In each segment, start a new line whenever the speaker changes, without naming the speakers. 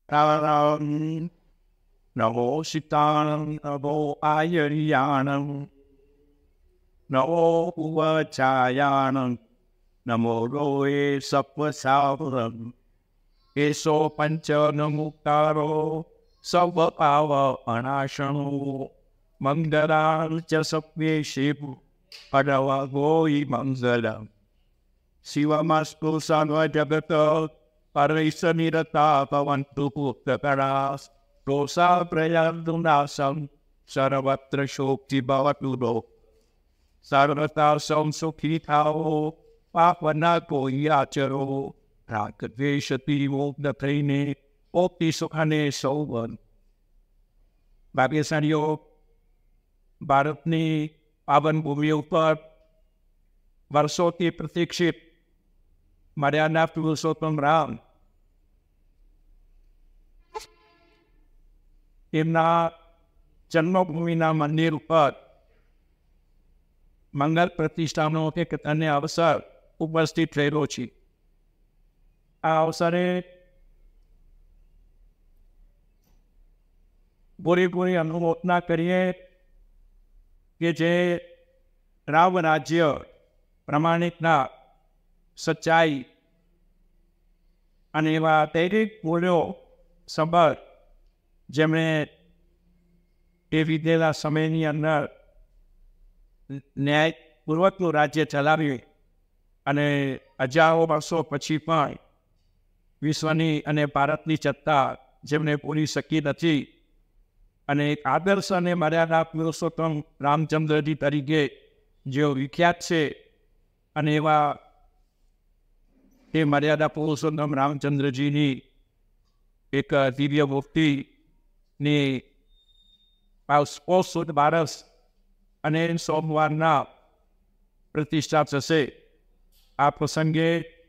Taranam, Namo Sitanam, Namo Ayariyanam, Namo Uvachayanam, Namo Roe Sapvasavam, Eso Pancha Namukaro, Savapava Anashano, Mangalam Jasapve Shivu, Padavagoi Mangalam, Sivamastu Sanva Jagata, Parisamirata Pavantu Puttakaras, Rosa Prayandunasam, Saravatra Shokti Bhavatudo, Sarvatasam Sukhitao, Pavanako Yacharo, Rakadveshati Mugdatrini, Opti Sukhane Sovan, Bhagyasaryo, Bharatni, Pavan Bhumi Upar, Varsoti Pratikshit, Mariana Purushottam Ram, એમના જન્મભૂમિના મંદિર ઉપર મંગલ પ્રતિષ્ઠાનો એક અન્ય અવસર ઉપસ્થિત થયેલો છે. આ અવસરે પૂરેપૂરી અનુમોદના કરીએ કે જે રામ રાજ્ય પ્રમાણિકના સચ્ચાઈ અને એવા દૈનિક મૂલ્યો સબર જેમણે એ વિતેલા સમયની અંદર ન્યાયપૂર્વકનું રાજ્ય ચલાવ્યું અને હજારો વર્ષો પછી પણ વિશ્વની અને ભારતની સત્તા જેમને પૂરી શકી નથી અને એક આદર્શ અને મર્યાદા પુરુષોત્તમ રામચંદ્રજી તરીકે જેઓ વિખ્યાત છે અને એવા એ મર્યાદા પુરુષોત્તમ રામચંદ્રજીની એક દિવ્ય મૂર્તિની સુદ બારસ અને સોમવારના પ્રતિષ્ઠા થશે. આ પ્રસંગે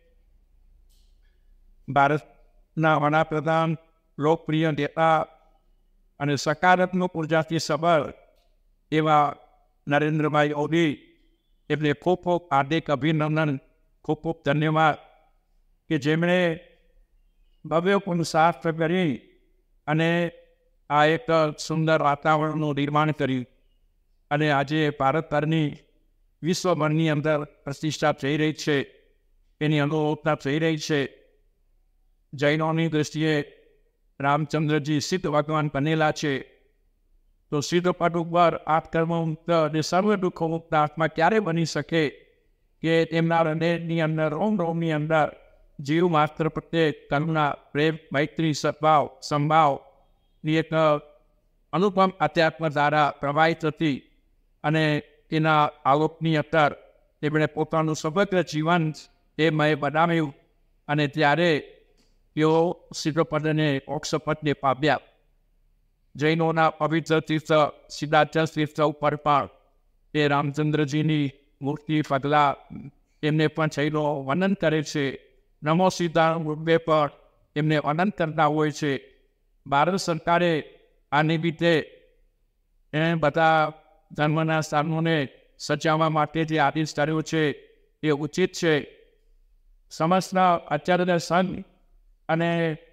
ભારતના વડાપ્રધાન, લોકપ્રિય નેતા અને સકારાત્મક ઉર્જાથી સબર એવા નરેન્દ્રભાઈ મોદી એમને ખૂબ ખૂબ હાર્દિક અભિનંદન, ખૂબ ખૂબ ધન્યવાદ કે જેમણે ભવ્ય પુરુષાર્થ કરી અને આ એક સુંદર વાતાવરણનું નિર્માણ કર્યું અને આજે ભારતભરની વિશ્વભરની અંદર પ્રતિષ્ઠા થઈ રહી છે, એની અનુભવતા થઈ રહી છે. જૈનોની દૃષ્ટિએ રામચંદ્રજી સિદ્ધ ભગવાન બનેલા છે, તો સિદ્ધ પદ ઉપર આત્મમુક્ત અને સર્વ દુઃખો મુક્ત આત્મા ક્યારે બની શકે કે તેમના હૃદયની અંદર રોમ રોમની અંદર જીવ માત્ર પ્રત્યે કરુણા, પ્રેમ, મૈત્રી, સદભાવ, સંભાવની એક અનુપમ અધ્યાત્મ દ્વારા પ્રવાહિત હતી અને તેના આલોકની અંદર તેમણે પોતાનું સમગ્ર જીવન એ મય બનાવ્યું અને ત્યારે તેઓ સિદ્ધપદને મોક્ષપદને પામ્યા. જૈનોના પવિત્ર તીર્થ સિદ્ધાર્થ તીર્થ ઉપર પણ તે રામચંદ્રજીની મૂર્તિ પગલા એમને પણ જૈનો વર્ણન કરે છે. નમો સીતારામ રૂપે પણ એમને વર્ણન કરતા હોય છે. ભારત સરકારે આ નિમિત્તે બધા ધર્મના સ્થાનોને સજાવવા માટે જે આદેશ કર્યો છે એ ઉચિત છે. સમસ્ત આચાર્ય સંઘ અને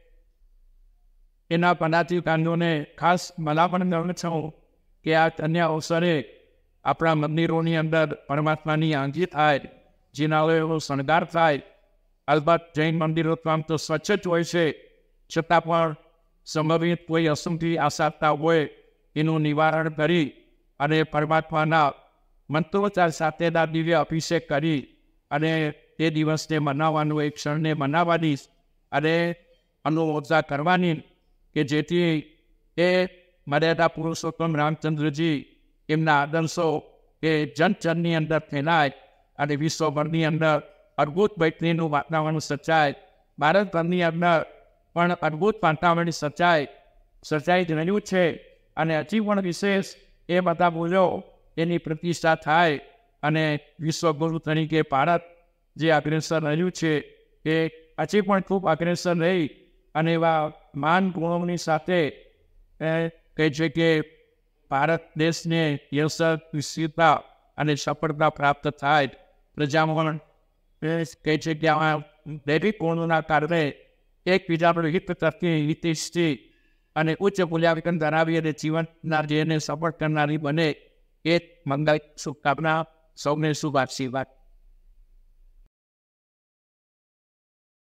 એના પદાધિકારીઓને ખાસ ભલામણ કરું છું કે આ અન્ય અવસરે આપણા મંદિરોની અંદર પરમાત્માની આંગી થાય, જીનાલયોનો શણગાર થાય. અલબત્ત જૈન મંદિરો તો સ્વચ્છ જ હોય છે, છતાં પણ સંભવિત કોઈ અશુદ્ધિ આસાતા હોય એનું નિવારણ કરી અને પરમાત્માના મંત્રોચ્ચાર સાથેના દિવ્ય અભિષેક કરી અને તે દિવસને મનાવવાનું, એક ક્ષણને મનાવવાની અને અનુમોદના કરવાની કે જેથી એ મર્યાદા પુરુષોત્તમ રામચંદ્રજી એમના આદર્શો એ જનજનની અંદર ફેલાય અને વિશ્વભરની અંદર અદ્ભુત મૈત્રીનું વાતાવરણ સર્જાય. ભારતભરની અંદર પણ અદ્ભુત વાતાવરણની સર્જાઈ જ રહ્યું છે અને હજી પણ વિશેષ એ બધા મૂલ્યો એની પ્રતિષ્ઠા થાય અને વિશ્વગુરુ તરીકે ભારત જે અગ્રેસર રહ્યું છે એ હજી પણ ખૂબ અગ્રેસર રહી અને એવા માન ગુણોની સાથે કહે છે કે ભારત દેશને યશ, વિસ્તૃતતા અને સફળતા પ્રાપ્ત થાય. પ્રજામાં કહે છે કે આ દૈવિક ગુણોના કારણે એકબીજાનું હિત તરફી હિતેશથી અને ઉચ્ચ મૂલ્યાંકન ધરાવી અને જીવનના ધ્યેયને સફળ કરનારી બને એ મંગલ શુભકામના. સૌને શુભ આશીર્વાદ.